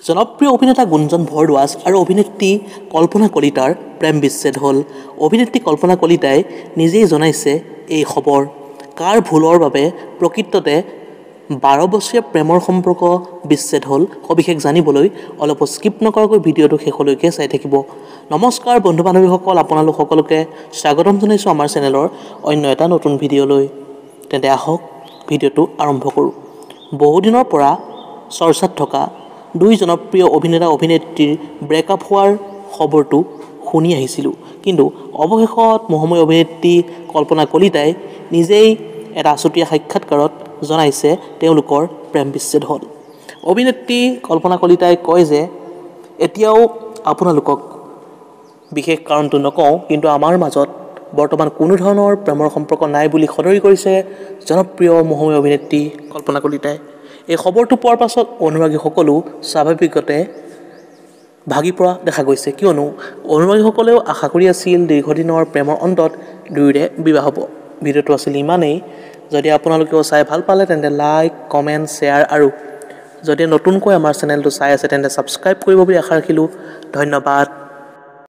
জনপ্ৰিয় অভিনেতা গুঞ্জন ভৰদ্বাজ আৰু অভিনেত্ৰী কল্পনা কলিতাৰ প্ৰেম বিচ্ছেদ হ'ল। অভিনেত্ৰী কল্পনা কলিতাই নিজেই জনাইছে এই খবৰ। কাৰ ভুলৰ বাবে প্ৰকৃততে 12 বছৰীয়া প্ৰেমৰ সম্পৰ্ক বিচ্ছেদ হ'ল, সবিশেষ জানিবলৈ অলপ স্কিপ নকৰাকৈ ভিডিঅ'টো শেষলৈকে চাই থাকিব। নমস্কাৰ বন্ধু বান্ধৱীসকল, আপোনালোক সকলোকে স্বাগতম জনাইছোঁ আমাৰ চেনেলৰ অন্য এটা নতুন ভিডিঅ'লৈ। তেন্তে আহক ভিডিঅ'টো আৰম্ভ কৰোঁ। বহুদিনৰ পৰা চৰ্চাত থকা দুই জনপ্ৰিয় অভিনেতা অভিনেত্ৰীৰ ব্ৰেকআপ হোৱাৰ খবৰটো শুনি আহিছিলোঁ, কিন্তু অৱশেষত মহাময়ী অভিনেত্ৰী কল্পনা কলিতাই নিজেই এটা আছুতীয়া সাক্ষাৎকাৰত জনাইছে তেওঁলোকৰ প্ৰেম বিচ্ছেদ হ'ল। অভিনেত্ৰী কল্পনা কলিতাই কয় যে এতিয়াও আপোনালোকক বিশেষ কাৰণটো নকওঁ, কিন্তু আমাৰ মাজত বৰ্তমান কোনো ধৰণৰ প্ৰেমৰ সম্পৰ্ক নাই বুলি সদৰি কৰিছে জনপ্ৰিয় মহাময়ী অভিনেত্ৰী কল্পনা কলিতাই। এই খবৰটো পোৱাৰ পাছত অনুৰাগীসকলো স্বাভাৱিকতে ভাগি পৰা দেখা গৈছে, কিয়নো অনুৰাগীসকলেও আশা কৰি আছিল দীৰ্ঘদিনৰ প্ৰেমৰ অন্তত দুয়োৰে বিবাহ হ'ব। ভিডিঅ'টো আছিল ইমানেই। যদি আপোনালোকেও চাই ভাল পালে তেন্তে লাইক, কমেণ্ট, শ্বেয়াৰ আৰু যদি নতুনকৈ আমাৰ চেনেলটো চাই আছে তেন্তে ছাবস্ক্ৰাইব কৰিব বুলি আশা ৰাখিলোঁ। ধন্যবাদ।